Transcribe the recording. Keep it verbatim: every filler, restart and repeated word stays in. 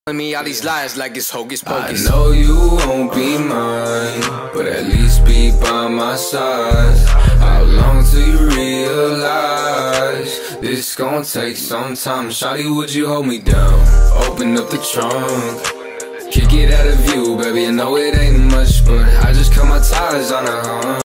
Me all these lies like it's hocus pocus. I know you won't be mine, but at least be by my side. How long till you realize this gon' take some time? Shawty, would you hold me down? Open up the trunk, kick it out of view, baby. I know it ain't much, but I just cut my ties on a hunt.